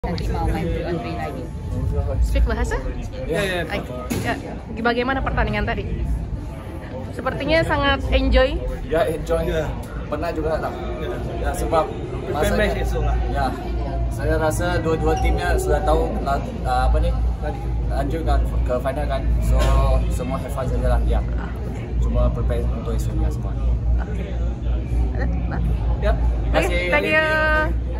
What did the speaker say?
Nanti mau main 3-on-3 lagi. Speak bahasa? Ya. Ya. Bagaimana pertandingan tadi? Sepertinya sangat enjoy. Ya, enjoy. Pernah juga tak? Ya, sebab masanya, ya, saya rasa dua-dua timnya sudah tahu lanjutkan ke final kan. So semua have fun saja lah. Ya. Cuma prepare untuk esoknya semua. Oke. Ya. Thank you.